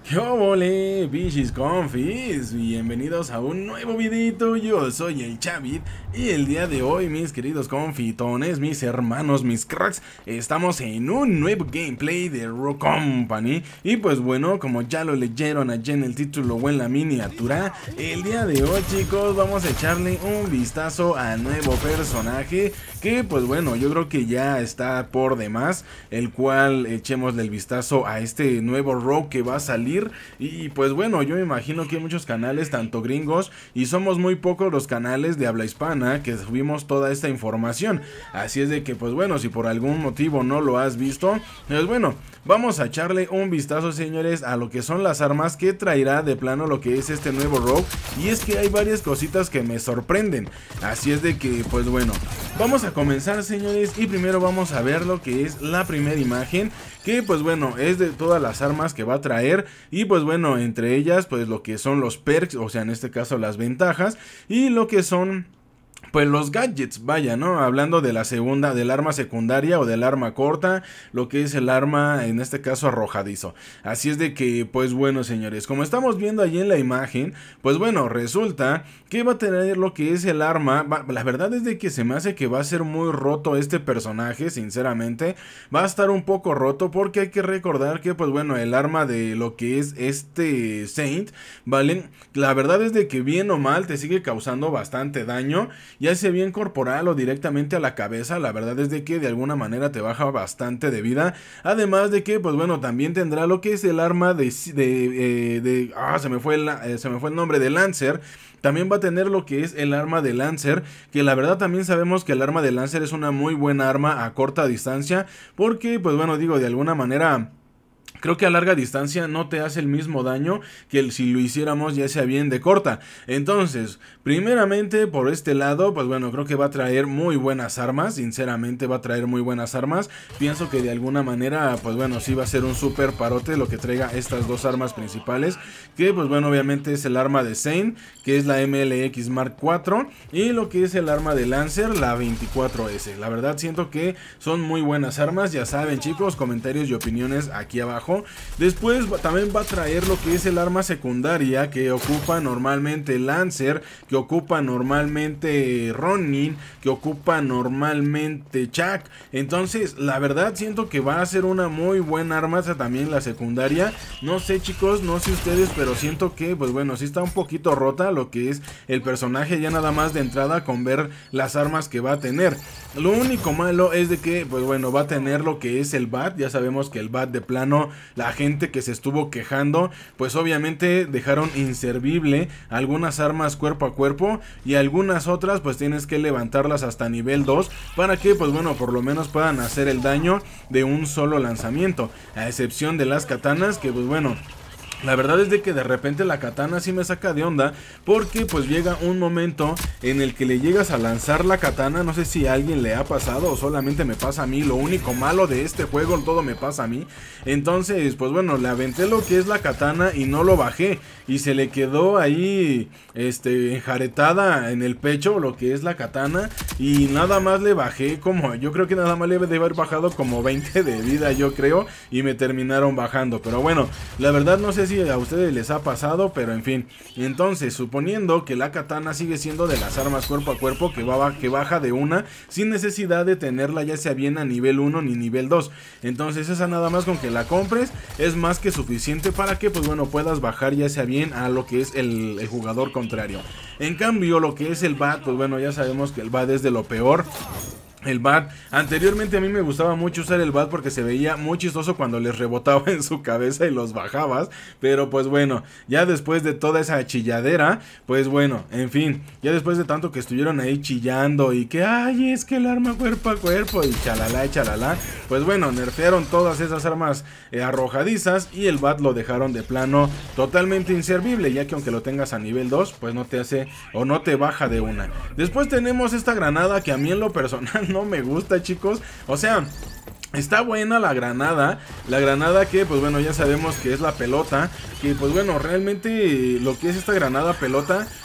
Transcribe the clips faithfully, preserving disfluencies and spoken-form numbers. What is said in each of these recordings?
¿Qué ole, bichis confis? Bienvenidos a un nuevo videito. Yo soy el Chavit y el día de hoy, mis queridos confitones, mis hermanos, mis cracks, estamos en un nuevo gameplay de Rogue Company. Y pues bueno, como ya lo leyeron allí en el título o en la miniatura, el día de hoy, chicos, vamos a echarle un vistazo al nuevo personaje que pues bueno, yo creo que ya está por demás, el cual echémosle el vistazo a este nuevo Rogue que va a salir. Y pues bueno, yo me imagino que hay muchos canales, tanto gringos, y somos muy pocos los canales de habla hispana que subimos toda esta información. Así es de que pues bueno, si por algún motivo no lo has visto, pues bueno, vamos a echarle un vistazo, señores, a lo que son las armas que traerá de plano lo que es este nuevo Rogue. Y es que hay varias cositas que me sorprenden. Así es de que pues bueno, vamos a comenzar, señores, y primero vamos a ver lo que es la primera imagen, que pues bueno, es de todas las armas que va a traer. Y pues bueno, entre ellas pues lo que son los perks, o sea en este caso las ventajas, y lo que son pues los gadgets, vaya, ¿no? Hablando de la segunda, del arma secundaria o del arma corta, lo que es el arma, en este caso arrojadizo. Así es de que, pues bueno, señores, como estamos viendo allí en la imagen, pues bueno, resulta que va a tener lo que es el arma. Va, la verdad es de que se me hace que va a ser muy roto este personaje, sinceramente. Va a estar un poco roto porque hay que recordar que, pues bueno, el arma de lo que es este Saint, ¿vale? La verdad es de que bien o mal te sigue causando bastante daño, ya sea bien corporal o directamente a la cabeza. La verdad es de que de alguna manera te baja bastante de vida. Además de que, pues bueno, también tendrá lo que es el arma de... de, eh, de ah, se me fue el, eh, se me fue el nombre de Lancer. También va a tener lo que es el arma de Lancer, que la verdad también sabemos que el arma de Lancer es una muy buena arma a corta distancia, porque, pues bueno, digo, de alguna manera... creo que a larga distancia no te hace el mismo daño que el, si lo hiciéramos ya sea bien de corta. Entonces, primeramente por este lado, pues bueno, creo que va a traer muy buenas armas. Sinceramente va a traer muy buenas armas. Pienso que de alguna manera, pues bueno, sí va a ser un super parote lo que traiga estas dos armas principales. Que pues bueno, obviamente es el arma de Zane, que es la M L X Mark cuatro. Y lo que es el arma de Lancer, la veinticuatro S. La verdad siento que son muy buenas armas. Ya saben, chicos, comentarios y opiniones aquí abajo. Después también va a traer lo que es el arma secundaria que ocupa normalmente Lancer, que ocupa normalmente Ronin, que ocupa normalmente Chuck. Entonces la verdad siento que va a ser una muy buena arma esa también la secundaria. No sé, chicos, no sé ustedes, pero siento que pues bueno, sí está un poquito rota lo que es el personaje ya nada más de entrada con ver las armas que va a tener. Lo único malo es de que pues bueno, va a tener lo que es el bat. Ya sabemos que el bat de plano, la gente que se estuvo quejando, pues obviamente dejaron inservible algunas armas cuerpo a cuerpo, y algunas otras pues tienes que levantarlas hasta nivel dos para que pues bueno, por lo menos puedan hacer el daño de un solo lanzamiento, a excepción de las katanas, que pues bueno, la verdad es de que de repente la katana sí me saca de onda, porque pues llega un momento en el que le llegas a lanzar la katana. No sé si a alguien le ha pasado o solamente me pasa a mí. Lo único malo de este juego, todo me pasa a mí. Entonces pues bueno, le aventé lo que es la katana y no lo bajé, y se le quedó ahí este enjaretada en el pecho lo que es la katana, y nada más le bajé como, yo creo que nada más le debe haber bajado como veinte de vida, yo creo, y me terminaron bajando. Pero bueno, la verdad no sé si a ustedes les ha pasado, pero en fin. Entonces, suponiendo que la katana sigue siendo de las armas cuerpo a cuerpo que, va, que baja de una sin necesidad de tenerla ya sea bien a nivel uno ni nivel dos. Entonces esa nada más con que la compres es más que suficiente para que pues bueno, puedas bajar ya sea bien a lo que es el, el jugador contrario. En cambio lo que es el bat, pues bueno, ya sabemos que el bat es de lo peor. El bat, anteriormente a mí me gustaba mucho usar el bat porque se veía muy chistoso cuando les rebotaba en su cabeza y los bajabas. Pero pues bueno, ya después de toda esa chilladera, pues bueno, en fin, ya después de tanto que estuvieron ahí chillando y que ay, es que el arma cuerpo a cuerpo y chalala y chalala, pues bueno, nerfearon todas esas armas eh, arrojadizas, y el bat lo dejaron de plano totalmente inservible, ya que aunque lo tengas a nivel dos, pues no te hace o no te baja de una. Después tenemos esta granada que a mí en lo personal no me gusta, chicos. O sea, está buena la granada, la granada que pues bueno ya sabemos que es la pelota, que pues bueno realmente lo que es esta granada pelota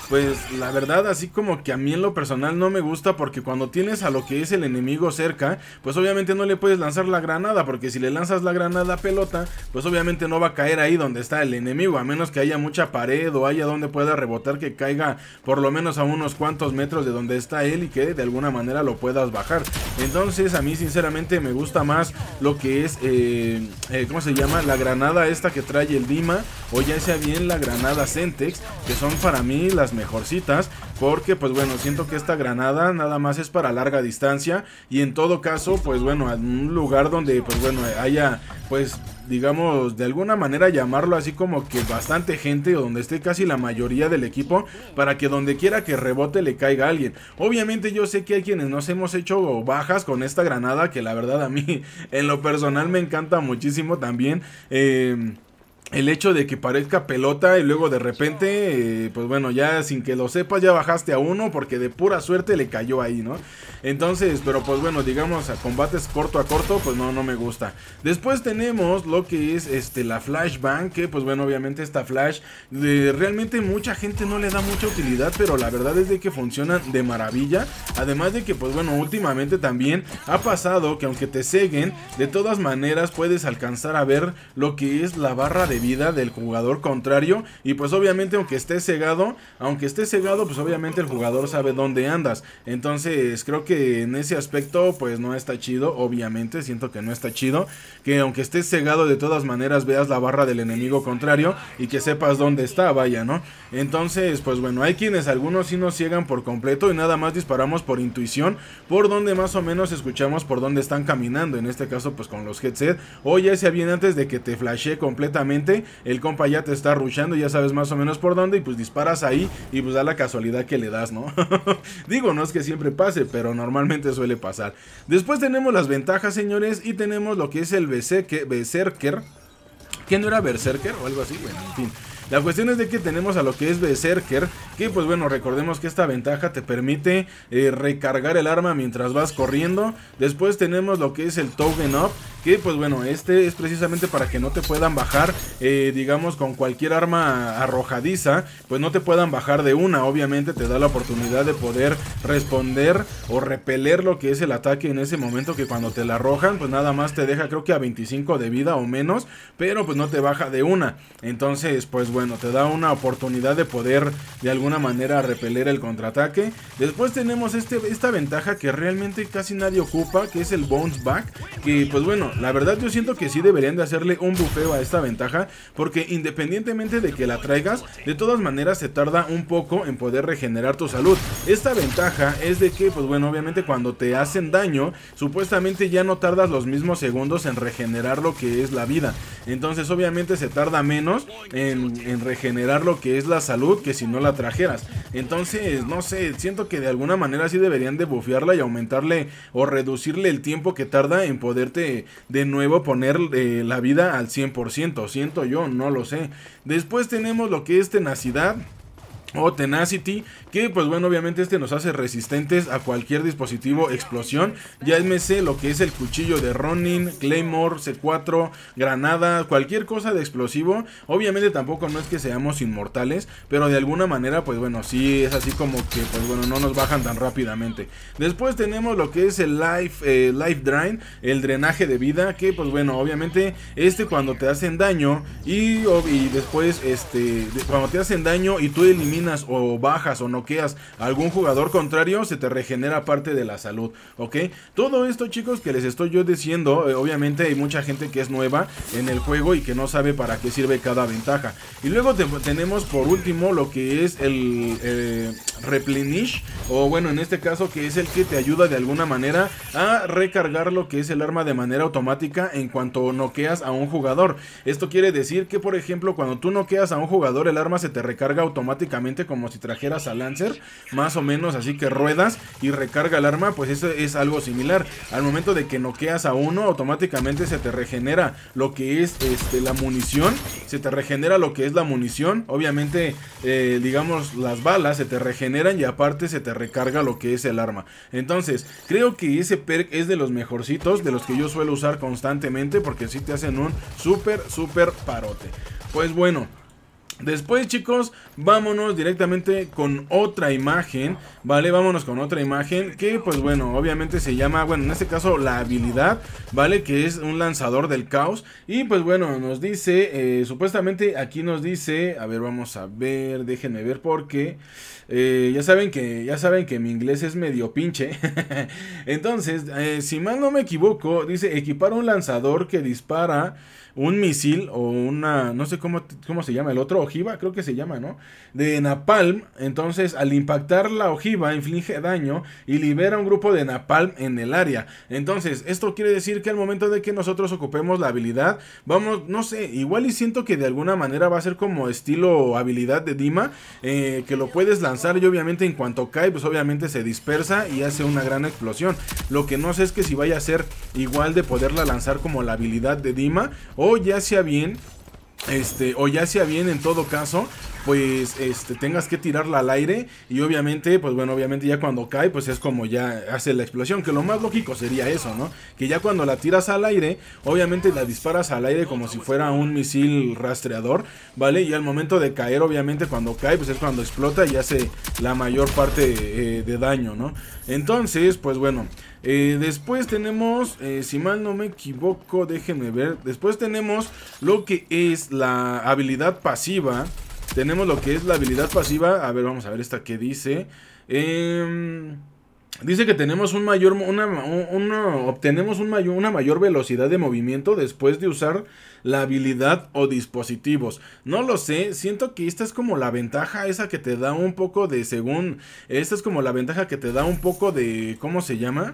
pues la verdad así como que a mí en lo personal no me gusta, porque cuando tienes a lo que es el enemigo cerca, pues obviamente no le puedes lanzar la granada, porque si le lanzas la granada pelota, pues obviamente no va a caer ahí donde está el enemigo, a menos que haya mucha pared o haya donde pueda rebotar, que caiga por lo menos a unos cuantos metros de donde está él y que de alguna manera lo puedas bajar. Entonces a mí sinceramente me gusta más lo que es, eh, eh, ¿cómo se llama? La granada esta que trae el Dima, o ya sea bien la granada Semtex, que son para mí las mejorcitas, porque pues bueno, siento que esta granada nada más es para larga distancia, y en todo caso pues bueno, en un lugar donde pues bueno haya pues digamos de alguna manera llamarlo así como que bastante gente, o donde esté casi la mayoría del equipo, para que donde quiera que rebote le caiga a alguien. Obviamente yo sé que hay quienes nos hemos hecho bajas con esta granada, que la verdad a mí en lo personal me encanta muchísimo también. eh... El hecho de que parezca pelota y luego de repente, eh, pues bueno, ya sin que lo sepas ya bajaste a uno porque de pura suerte le cayó ahí, ¿no? Entonces, pero pues bueno, digamos a combates corto a corto, pues no, no me gusta. Después tenemos lo que es este la flashbang, que pues bueno, obviamente esta flash, de, realmente mucha gente no le da mucha utilidad, pero la verdad es de que funcionan de maravilla. Además de que pues bueno, últimamente también ha pasado que aunque te ceguen, de todas maneras puedes alcanzar a ver lo que es la barra de vida del jugador contrario, y pues obviamente aunque esté cegado, aunque esté cegado, pues obviamente el jugador sabe dónde andas. Entonces creo que en ese aspecto pues no está chido, obviamente siento que no está chido, que aunque estés cegado de todas maneras veas la barra del enemigo contrario y que sepas dónde está, vaya, ¿no? Entonces pues bueno, hay quienes algunos sí nos ciegan por completo y nada más disparamos por intuición, por donde más o menos escuchamos por dónde están caminando, en este caso pues con los headset, o ya sea bien antes de que te flashee completamente, el compa ya te está rushando, ya sabes más o menos por dónde, y pues disparas ahí y pues da la casualidad que le das, ¿no? Digo, no es que siempre pase, pero normalmente suele pasar. Después tenemos las ventajas, señores, y tenemos lo que es el Berserker, que no era Berserker o algo así, bueno, en fin. La cuestión es de que tenemos a lo que es Berserker, que pues bueno, recordemos que esta ventaja te permite eh, recargar el arma mientras vas corriendo. Después tenemos lo que es el Token Up, que pues bueno, este es precisamente para que no te puedan bajar, eh, digamos con cualquier arma arrojadiza, pues no te puedan bajar de una. Obviamente te da la oportunidad de poder responder o repeler lo que es el ataque en ese momento, que cuando te la arrojan, pues nada más te deja creo que a veinticinco de vida o menos, pero pues no te baja de una. Entonces pues bueno, Bueno, te da una oportunidad de poder de alguna manera repeler el contraataque. Después tenemos este, esta ventaja que realmente casi nadie ocupa, que es el Bounce Back, que pues bueno, la verdad yo siento que sí deberían de hacerle un bufeo a esta ventaja, porque independientemente de que la traigas, de todas maneras se tarda un poco en poder regenerar tu salud. Esta ventaja es de que pues bueno, obviamente cuando te hacen daño, supuestamente ya no tardas los mismos segundos en regenerar lo que es la vida. Entonces obviamente se tarda menos en en regenerar lo que es la salud que si no la trajeras. Entonces no sé, siento que de alguna manera sí deberían de bufearla y aumentarle o reducirle el tiempo que tarda en poderte de nuevo poner eh, la vida al cien por ciento, siento yo, no lo sé. Después tenemos lo que es tenacidad o Tenacity, que pues bueno, obviamente este nos hace resistentes a cualquier dispositivo explosión, ya llámese lo que es el cuchillo de Ronin, Claymore, C cuatro, granada, cualquier cosa de explosivo. Obviamente tampoco no es que seamos inmortales, pero de alguna manera pues bueno, sí es así como que pues bueno, no nos bajan tan rápidamente. Después tenemos lo que es el Life, eh, life Drain, el drenaje de vida, que pues bueno, obviamente este cuando te hacen daño y, y después este cuando te hacen daño y tú eliminas o bajas o noqueas a algún jugador contrario, se te regenera parte de la salud, ¿ok? Todo esto, chicos, que les estoy yo diciendo, eh, obviamente hay mucha gente que es nueva en el juego y que no sabe para qué sirve cada ventaja. Y luego te, tenemos por último lo que es el eh, Replenish, o bueno, en este caso que es el que te ayuda de alguna manera a recargar lo que es el arma de manera automática en cuanto noqueas a un jugador. Esto quiere decir que, por ejemplo, cuando tú noqueas a un jugador, el arma se te recarga automáticamente como si trajeras a Lancer, más o menos, así que ruedas y recarga el arma. Pues eso es algo similar. Al momento de que noqueas a uno, automáticamente se te regenera lo que es este, la munición, se te regenera lo que es la munición, obviamente eh, digamos las balas se te regeneran y aparte se te recarga lo que es el arma. Entonces creo que ese perk es de los mejorcitos, de los que yo suelo usar constantemente, porque sí te hacen un súper súper parote. Pues bueno, Después, chicos, vámonos directamente con otra imagen, ¿vale? Vámonos con otra imagen que, pues bueno, obviamente se llama, bueno, en este caso la habilidad, ¿vale? Que es un lanzador del caos. Y pues bueno, nos dice, eh, supuestamente aquí nos dice, a ver, vamos a ver, déjenme ver porque... Eh, ya saben que ya saben que mi inglés es medio pinche. Entonces, eh, si mal no me equivoco, dice equipar un lanzador que dispara un misil o una, no sé cómo, cómo se llama el otro, ojiva, creo que se llama, ¿no? De napalm. Entonces, al impactar la ojiva, inflige daño y libera un grupo de napalm en el área. Entonces, esto quiere decir que al momento de que nosotros ocupemos la habilidad, vamos, no sé, igual y siento que de alguna manera va a ser como estilo habilidad de Dima, eh, que lo puedes lanzar y obviamente en cuanto cae, pues obviamente se dispersa y hace una gran explosión. Lo que no sé es que si vaya a ser igual de poderla lanzar como la habilidad de Dima, o ya sea bien, este, o ya sea bien en todo caso, pues este tengas que tirarla al aire y obviamente, pues bueno, obviamente ya cuando cae, pues es como ya hace la explosión, que lo más lógico sería eso, ¿no? Que ya cuando la tiras al aire, obviamente la disparas al aire como si fuera un misil rastreador, ¿vale? Y al momento de caer, obviamente cuando cae, pues es cuando explota y hace la mayor parte eh, de daño, ¿no? Entonces, pues bueno, eh, después tenemos, eh, si mal no me equivoco, déjenme ver, después tenemos lo que es la habilidad pasiva. Tenemos lo que es la habilidad pasiva. A ver, vamos a ver esta que dice. Eh, dice que tenemos un mayor, una, una, obtenemos un mayor, una mayor velocidad de movimiento después de usar la habilidad o dispositivos. No lo sé, siento que esta es como la ventaja esa que te da un poco de, según, esta es como la ventaja que te da un poco de, ¿cómo se llama?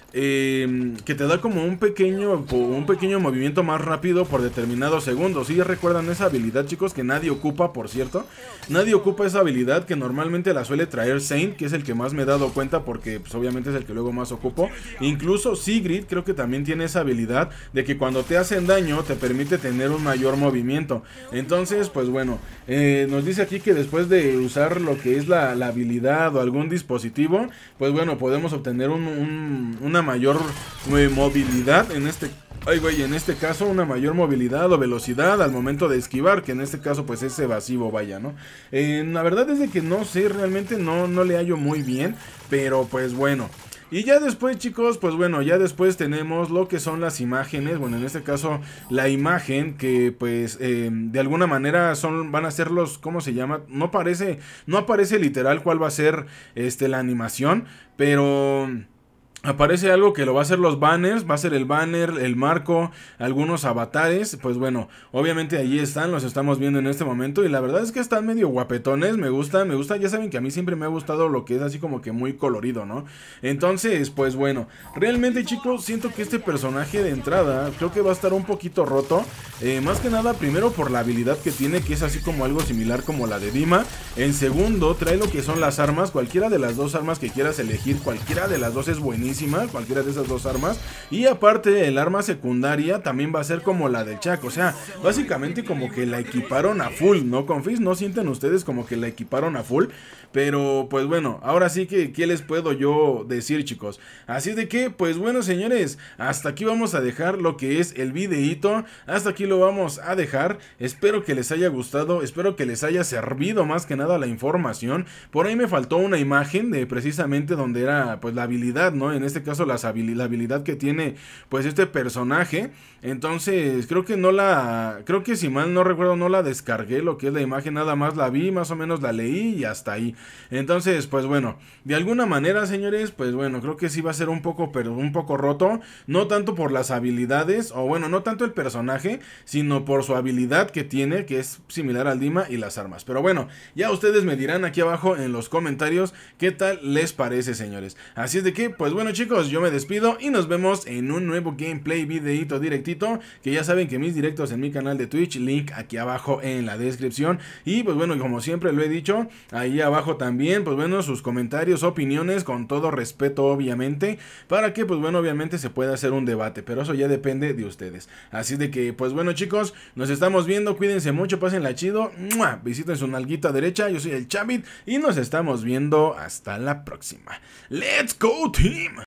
Eh, que te da como un pequeño un pequeño movimiento más rápido por determinados segundos. ¿Sí recuerdan esa habilidad, chicos? Que nadie ocupa, por cierto. Nadie ocupa esa habilidad, que normalmente la suele traer Saint, que es el que más me he dado cuenta porque pues, obviamente es el que luego más ocupo. Incluso Sigrid creo que también tiene esa habilidad de que cuando te hacen daño te permite tener un mayor movimiento. Entonces, pues bueno, eh, nos dice aquí que después de usar lo que es la, la habilidad o algún dispositivo, pues bueno, podemos obtener un, un, una mayor movilidad en este ay güey, en este caso una mayor movilidad o velocidad al momento de esquivar, que en este caso pues es evasivo, vaya, ¿no? Eh, la verdad es de que no sé, realmente no, no le hallo muy bien, pero pues bueno. Y ya después, chicos, pues bueno, ya después tenemos lo que son las imágenes. Bueno, en este caso la imagen que pues eh, de alguna manera son, van a ser los, ¿cómo se llama? No parece, no aparece literal cuál va a ser este, la animación, pero... aparece algo que lo va a hacer los banners, va a ser el banner, el marco, algunos avatares, pues bueno, obviamente ahí están, los estamos viendo en este momento y la verdad es que están medio guapetones, me gustan, me gusta, ya saben que a mí siempre me ha gustado lo que es así como que muy colorido, ¿no? Entonces, pues bueno, realmente chicos, siento que este personaje de entrada creo que va a estar un poquito roto, eh, más que nada primero por la habilidad que tiene, que es así como algo similar como la de Dima, en segundo trae lo que son las armas, cualquiera de las dos armas que quieras elegir, cualquiera de las dos es buenísima, cualquiera de esas dos armas. Y aparte el arma secundaria también va a ser como la del Chuck. O sea, básicamente como que la equiparon a full, ¿no, confis? ¿No sienten ustedes como que la equiparon a full? Pero pues bueno, ahora sí que ¿qué les puedo yo decir, chicos? Así de que, pues bueno, señores, hasta aquí vamos a dejar lo que es el videíto. Hasta aquí lo vamos a dejar. Espero que les haya gustado, espero que les haya servido más que nada la información. Por ahí me faltó una imagen de precisamente donde era pues la habilidad, ¿no? En este caso las habil la habilidad que tiene pues este personaje. Entonces creo que no la, creo que si mal no recuerdo no la descargué, lo que es la imagen, nada más la vi, más o menos la leí y hasta ahí. Entonces pues bueno, de alguna manera, señores, pues bueno, creo que sí va a ser un poco, pero un poco roto, no tanto por las habilidades, o bueno, no tanto el personaje, sino por su habilidad que tiene, que es similar al Dima, y las armas. Pero bueno, ya ustedes me dirán aquí abajo en los comentarios qué tal les parece, señores. Así es de que, pues bueno, chicos, yo me despido y nos vemos en un nuevo gameplay, videito directito, que ya saben que mis directos en mi canal de Twitch, link aquí abajo en la descripción. Y pues bueno, como siempre lo he dicho, ahí abajo también, pues bueno, sus comentarios, opiniones, con todo respeto obviamente, para que pues bueno, obviamente se pueda hacer un debate, pero eso ya depende de ustedes. Así de que, pues bueno, chicos, nos estamos viendo, cuídense mucho, pásenla chido, ¡mua! Visiten su nalguita derecha, yo soy el Chavit y nos estamos viendo hasta la próxima. ¡Let's go, team!